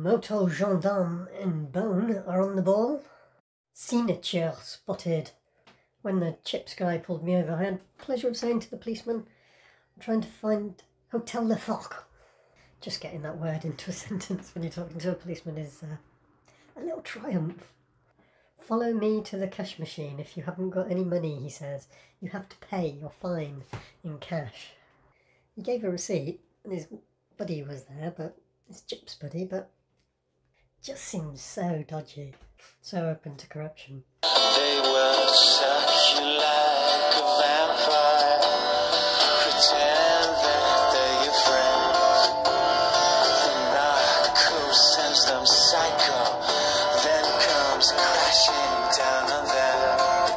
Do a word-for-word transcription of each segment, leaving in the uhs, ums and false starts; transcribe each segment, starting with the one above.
Moto gendarme and Bone are on the ball. Signature spotted. When the chips guy pulled me over, I had the pleasure of saying to the policeman, I'm trying to find Hotel Le Foc. Just getting that word into a sentence when you're talking to a policeman is uh, a little triumph. Follow me to the cash machine. If you haven't got any money, he says, you have to pay your fine in cash. He gave a receipt, and his buddy was there, but his chips buddy, but just seems so dodgy, so open to corruption. They will suck you like a vampire, pretend that they're your friends. The narco sends them psycho, then comes crashing down on them.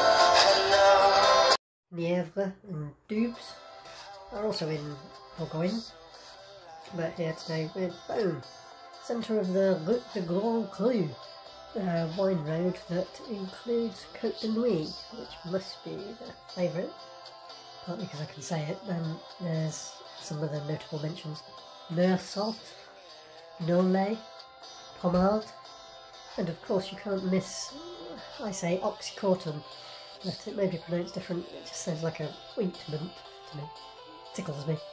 Hello. Nièvre and Doubs are also in Bourgogne, but here today with Bone, centre of the Route de Grand Cru, a wine road that includes Côte de Nuit, which must be their favourite, partly because I can say it. Then there's some other notable mentions: Meursault, Nolay, Pommard, and of course you can't miss, I say oxycodone, but it may be pronounced different. It just sounds like a ointment to me. Tickles me.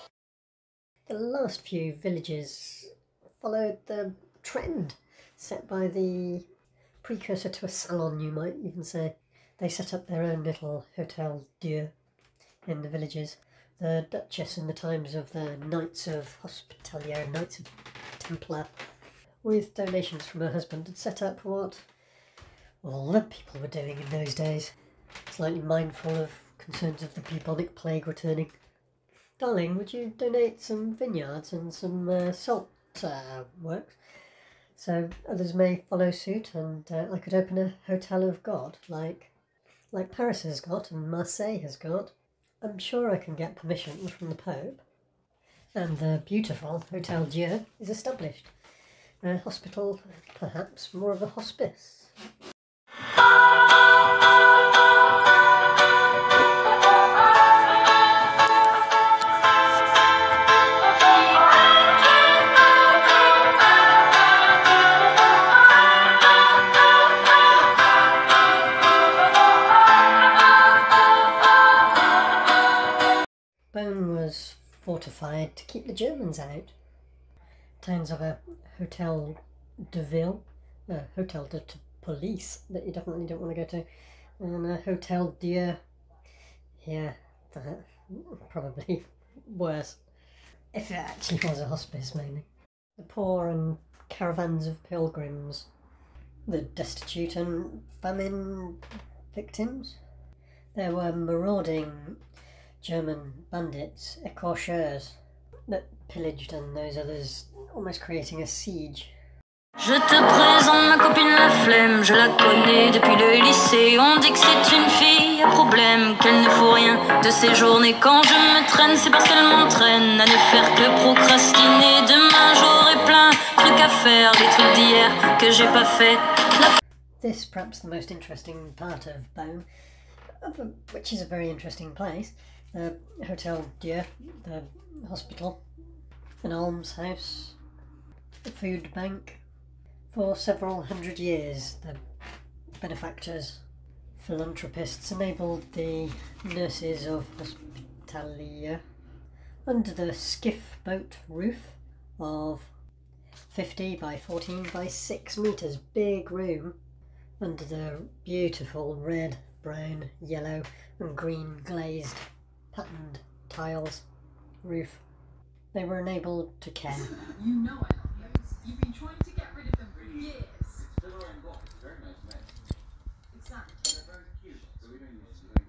The last few villages followed the trend set by the precursor to a salon, you might even say. They set up their own little Hotel Dieu in the villages. The Duchess in the times of the Knights of Hospitalier, Knights of Templar, with donations from her husband, had set up what all the people were doing in those days, slightly mindful of concerns of the bubonic plague returning. Darling, would you donate some vineyards and some uh, salt uh, works? So others may follow suit, and uh, I could open a Hotel of God, like like Paris has got and Marseille has got. I'm sure I can get permission from the Pope. And the beautiful Hotel Dieu is established. A hospital, perhaps more of a hospice. Bone was fortified to keep the Germans out. Towns have a Hotel de Ville, a Hotel de, de Police that you definitely don't want to go to, and a Hotel Dieu, yeah, that, probably worse, if it actually was a hospice mainly. The poor and caravans of pilgrims, the destitute and famine victims. There were marauding German bandits, écorcheurs, that pillaged, and those others almost creating a siege. Je te présente ma copine la flemme, je la connais depuis le lycée. On dit que c'est une fille à problème, qu'elle ne faut rien de ses journées. Quand je me traîne, c'est parce qu'elle m'entraîne à ne faire que procrastiner. Demain j'aurai plein de trucs à faire, des trucs d'hier que j'ai pas fait. La... This perhaps the most interesting part of Bone, of a, which is a very interesting place. The Hotel Dieu, the hospital, an almshouse, a food bank. For several hundred years, the benefactors, philanthropists enabled the nurses of Hospitalier, under the skiff boat roof of fifty by fourteen by six metres big room, under the beautiful red, brown, yellow and green glazed patterned tiles roof. They were enabled to care. You know I love those. You've been trying to get rid of them for years. It's still our own box. It's very nice made. Exactly. They're very cute. So we don't use it.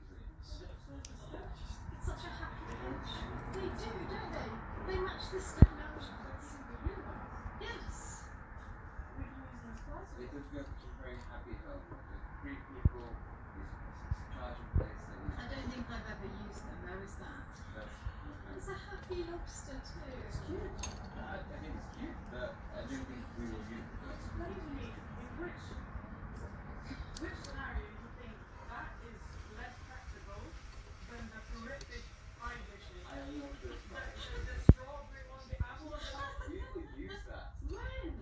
It's such a happy match. They do, don't they? They match the standout shots. Yes. We can use those classes. It does go to a very happy home. There's three people. It's charging place. I don't think I've ever used them though, is that? It's a happy lobster too. It's cute. Uh, I think it's cute, but I don't think we will use it. Which, which scenario do you think that is less practical than the horrific pie dishes? I love this. The, the, the strawberry one, the apple one. You could use that. When?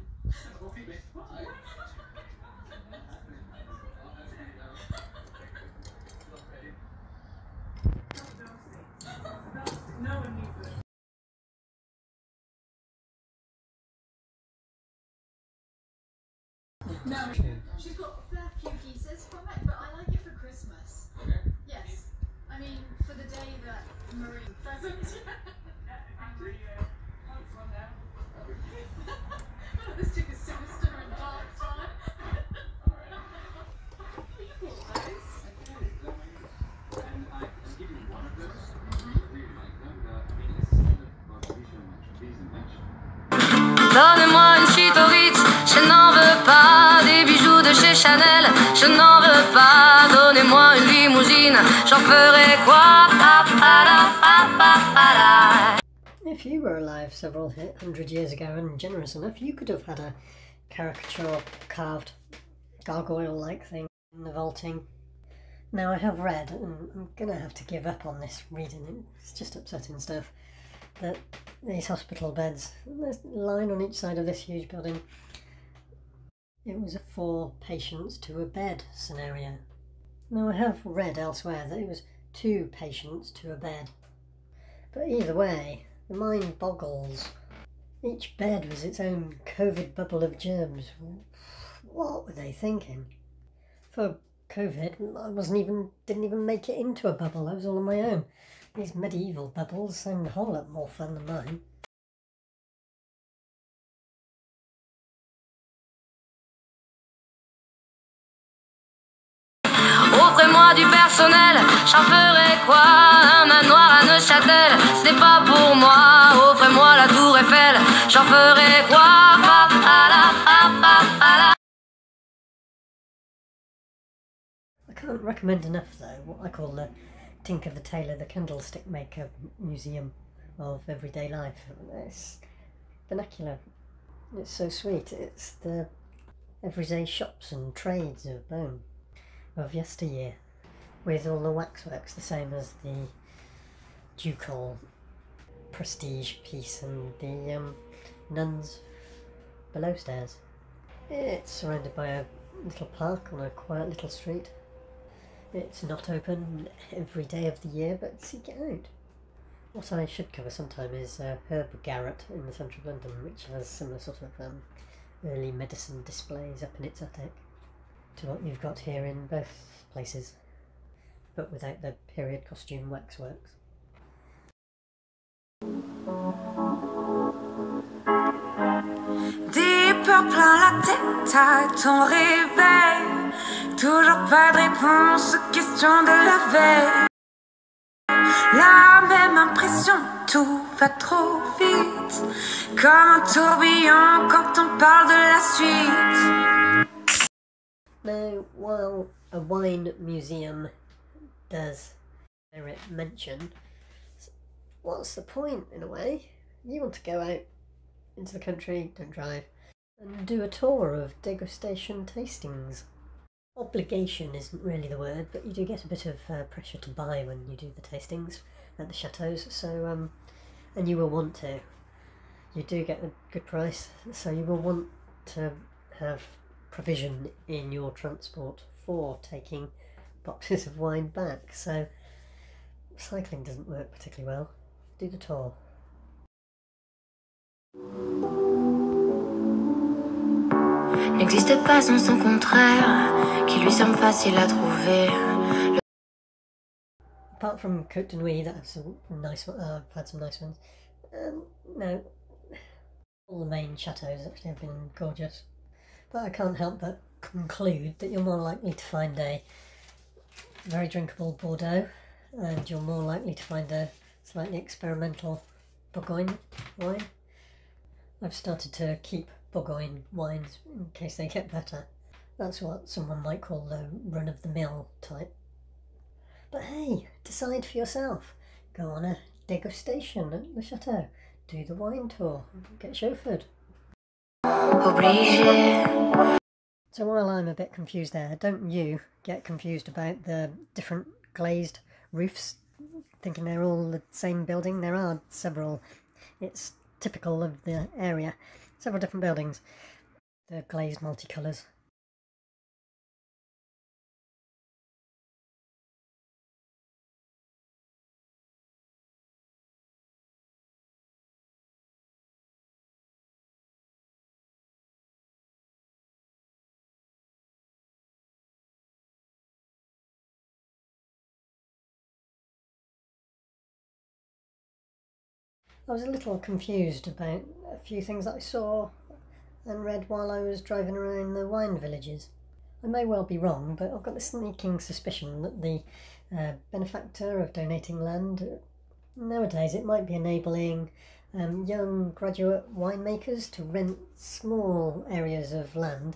No, she's got a fair few pieces from it, but I like it for Christmas. Okay. Yes. I mean, for the day that Marie doesn't. This took a sinister and dark time. You bought those. And I can give you one of those. I really like them. The, I mean, it's kind of about visual mention. Donnez-moi une suite au Ritz, je n'en veux pas. Des bijoux de chez Chanel, je n'en veux pas. Donnez-moi une limousine, j'en ferai quoi? Pa, pa, la, pa, pa, pa, la. If you were alive several hundred years ago and generous enough, you could have had a caricature carved gargoyle-like thing in the vaulting. Now I have read, and I'm going to have to give up on this reading, it's just upsetting stuff, that these hospital beds, there's a line on each side of this huge building, it was a four patients to a bed scenario. Now I have read elsewhere that it was two patients to a bed. But either way, the mind boggles. Each bed was its own COVID bubble of germs. What were they thinking? For COVID, I wasn't even, didn't even make it into a bubble, I was all on my own. These medieval bubbles sound a whole lot more fun than mine. Offrez-moi du personnel, j'en ferai quoi? Un manoir à Neuchâtel, ce n'est pas pour moi. Offrez-moi la tour Eiffel, j'en ferai quoi? Pa, pa, la, pa, pa, pa, la. I can't recommend enough though what I call the Tinker the Tailor the Candlestick Maker Museum of Everyday Life. It's vernacular. It's so sweet. It's the everyday shops and trades of Bohm of yesteryear, with all the waxworks the same as the ducal prestige piece and the um, nuns below stairs. It's surrounded by a little park on a quiet little street. It's not open every day of the year, but seek it out. What I should cover sometime is uh, Herb Garrett in the centre of London, which has similar sort of um, early medicine displays up in its attic to what you've got here in both places, but without the period costume waxworks. Des peurs plein la tête à ton réveil, toujours pas de réponse aux questions de la veille. La même impression, tout va trop vite, comme un tourbillon quand on parle de la suite. Now, while a wine museum does merit mention, what's the point in a way? You want to go out into the country, don't drive, and do a tour of degustation tastings. Obligation isn't really the word, but you do get a bit of uh, pressure to buy when you do the tastings at the chateaus, so um, and you will want to. You do get a good price, so you will want to have provision in your transport for taking boxes of wine back, so cycling doesn't work particularly well. Do the tour. N'existe pas sans son contraire, qui lui semble facile à trouver. Apart from Côte de Nuit, that has some nice one. Uh, I've had some nice ones. Um, no, all the main chateaus actually have been gorgeous. But I can't help but conclude that you're more likely to find a very drinkable Bordeaux, and you're more likely to find a slightly experimental Bourgogne wine. I've started to keep Bourgogne wines in case they get better. That's what someone might call the run-of-the-mill type. But hey, decide for yourself. Go on a degustation at the chateau. Do the wine tour. Get chauffeured. Obligé. So while I'm a bit confused there, don't you get confused about the different glazed roofs, thinking they're all the same building. There are several. It's typical of the area. Several different buildings. They're glazed multicolours. I was a little confused about a few things that I saw and read while I was driving around the wine villages. I may well be wrong, but I've got the sneaking suspicion that the uh, benefactor of donating land, nowadays it might be enabling um, young graduate winemakers to rent small areas of land.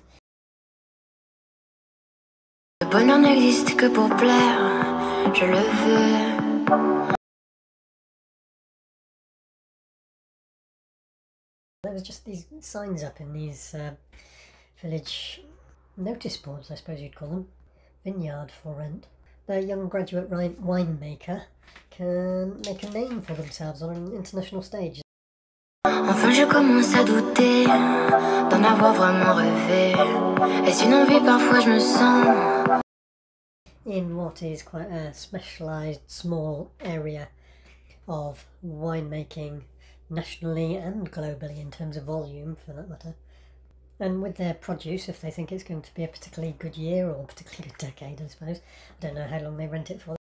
Le bonheur n'existe que pour plaire, je le veux. There was just these signs up in these uh, village notice boards, I suppose you'd call them, vineyard for rent. The young graduate winemaker can make a name for themselves on an international stage. Enfin je commence à douter d'en avoir vraiment rêvé. Est-ce une envie parfois je me sens in what is quite a specialised small area of winemaking, nationally and globally in terms of volume for that matter. And with their produce, if they think it's going to be a particularly good year or a particularly good decade, I suppose. I don't know how long they rent it for.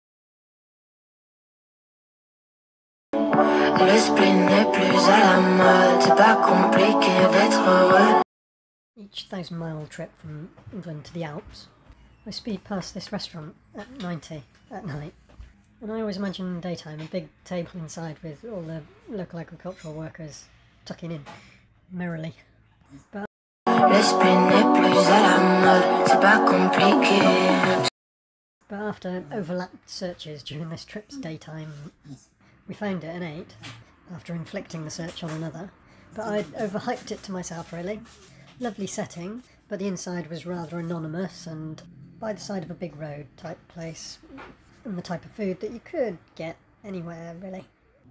L'esprit n'est plus à la mode, c'est pas compliqué d'être heureux. Each thousand mile trip from England to the Alps, I speed past this restaurant at ninety at night, and I always imagine daytime a big table inside with all the local agricultural workers tucking in merrily. But, L'esprit n'est plus à la mode, c'est pas compliqué. but after overlapped searches during this trip's daytime, we found it and ate, after inflicting the search on another, but I'd overhyped it to myself really. Lovely setting, but the inside was rather anonymous and by the side of a big road type place, and the type of food that you could get anywhere really.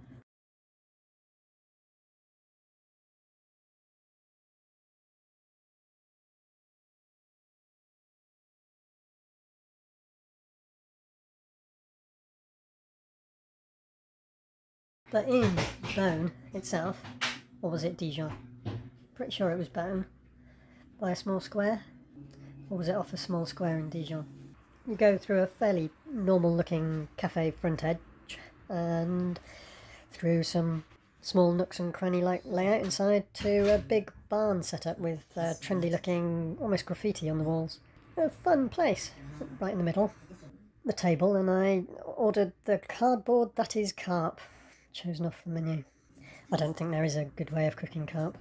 But in Beaune itself, or was it Dijon? Pretty sure it was Beaune, by a small square, or was it off a small square in Dijon? You go through a fairly normal looking cafe front edge and through some small nooks and cranny like layout inside to a big barn set up with uh, trendy looking almost graffiti on the walls. A fun place, right in the middle. The table, and I ordered the cardboard that is carp, chosen off the menu. I don't think there is a good way of cooking carp.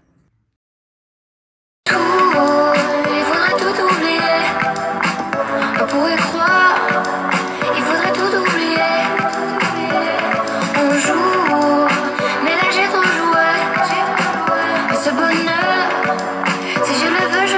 Il faudrait tout oublier. On pourrait croire. Il faudrait tout oublier. On joue, mais là j'ai trop joué. Et ce bonheur, si je le veux, je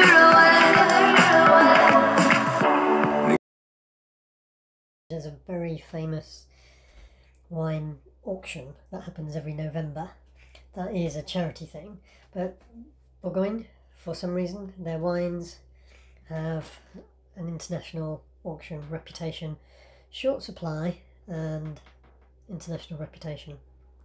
l'aurai. There's a very famous wine auction that happens every November. That is a charity thing, but Bourgogne, for some reason, their wines have an international auction reputation, short supply and international reputation.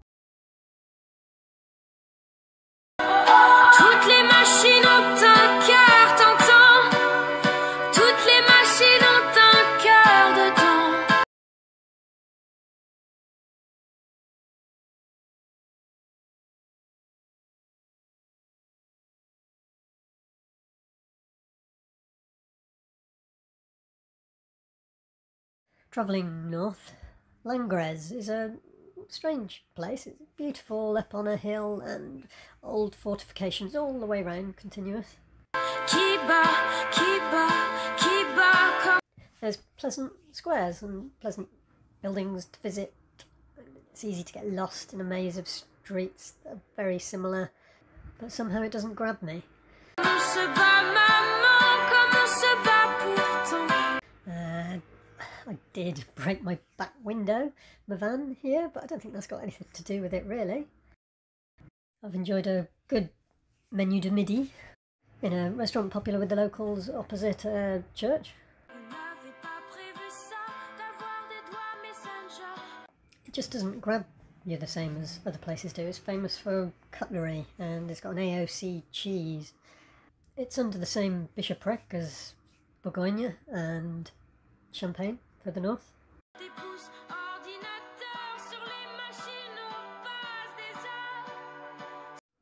Toutes les machines ont un cœur tentant. Toutes les machines ont un cœur dedans. Travelling north, Langres is a strange place. It's beautiful up on a hill and old fortifications all the way round, continuous. Qui bat, qui bat, qui bat comme... There's pleasant squares and pleasant buildings to visit. It's easy to get lost in a maze of streets that are very similar, but somehow it doesn't grab me. On se bat, maman, comme on se bat pourtant. Uh, I did break my back window, my van here, but I don't think that's got anything to do with it really. I've enjoyed a good menu de midi in a restaurant popular with the locals opposite a church. It just doesn't grab you the same as other places do. It's famous for cutlery and it's got an A O C cheese. It's under the same bishopric as Bourgogne and Champagne for the north. Des pouces ordinateurs sur les machines, on passe des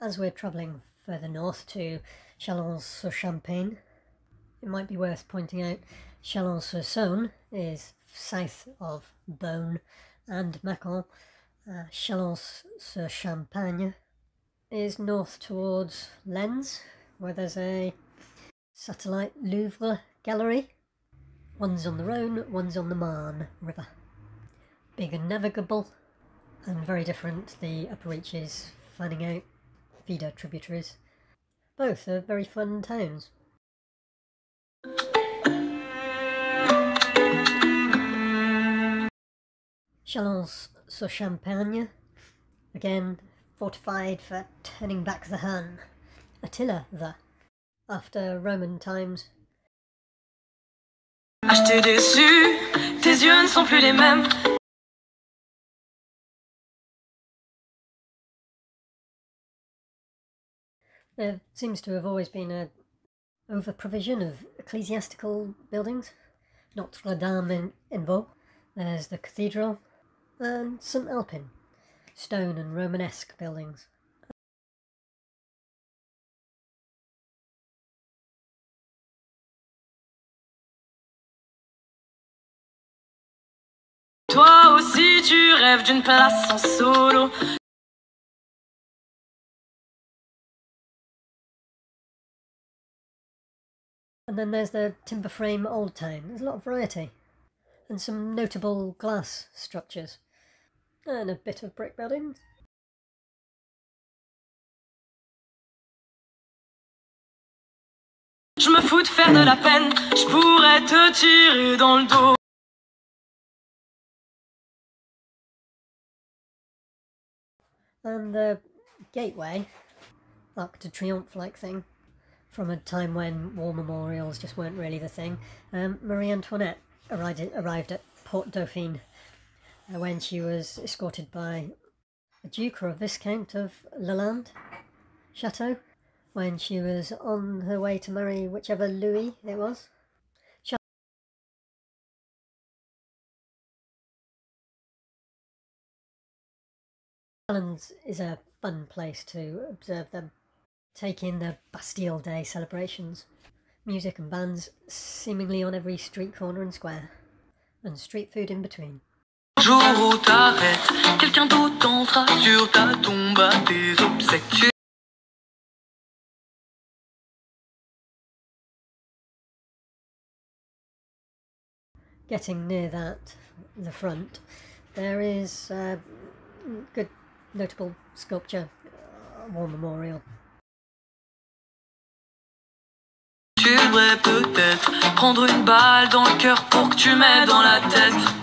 as we're travelling further north to Chalon-sur-Champagne, it might be worth pointing out Chalon-sur-Saône is south of Beaune and Mâcon. Uh, Chalon-sur-Champagne is north towards Lens, where there's a satellite Louvre gallery. One's on the Rhône, one's on the Marne River. Big and navigable, and very different the upper reaches fanning out feeder tributaries. Both are very fun towns. Chalon-sur-Champagne, again fortified for turning back the Hun. Attila the, after Roman times. Ah, je t'ai déçu, tes yeux ne sont plus les mêmes. There seems to have always been a over-provision of ecclesiastical buildings. Notre Dame in, in Vaux, there's the cathedral, and Saint Alpin, stone and Romanesque buildings. Toi aussi tu rêves d'une place en solo. And then there's the timber frame old town. There's a lot of variety. And some notable glass structures. And a bit of brick buildings. Je me fous de faire de la peine, je pourrais te tirer dans le dos. And the gateway, Arc de Triomphe-like thing, from a time when war memorials just weren't really the thing. Um, Marie Antoinette arrived, arrived at Port Dauphine uh, when she was escorted by a duke or a viscount of Lalande Chateau, when she was on her way to marry whichever Louis it was. Chalons is a fun place to observe them. Take in the Bastille Day celebrations. Music and bands seemingly on every street corner and square. And street food in between. Jour où t'arrêtes, quelqu'un d'autre dansera sur ta tombe à tes obsèques. Getting near that, the front, there is a good notable sculpture, a war memorial. Tu devrais peut-être prendre une balle dans le cœur pour que tu m'aies dans la tête.